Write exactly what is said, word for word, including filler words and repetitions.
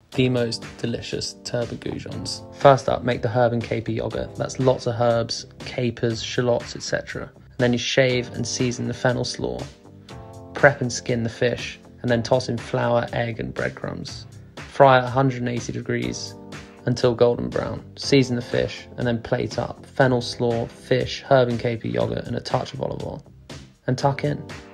the most delicious turbot goujons. First up, make the herb and caper yogurt. That's lots of herbs, capers, shallots, et cetera. Then you shave and season the fennel slaw. Prep and skin the fish, and then toss in flour, egg and breadcrumbs. Fry at one hundred eighty degrees until golden brown. Season the fish and then plate up fennel slaw, fish, herb and caper yogurt and a touch of olive oil. And tuck in.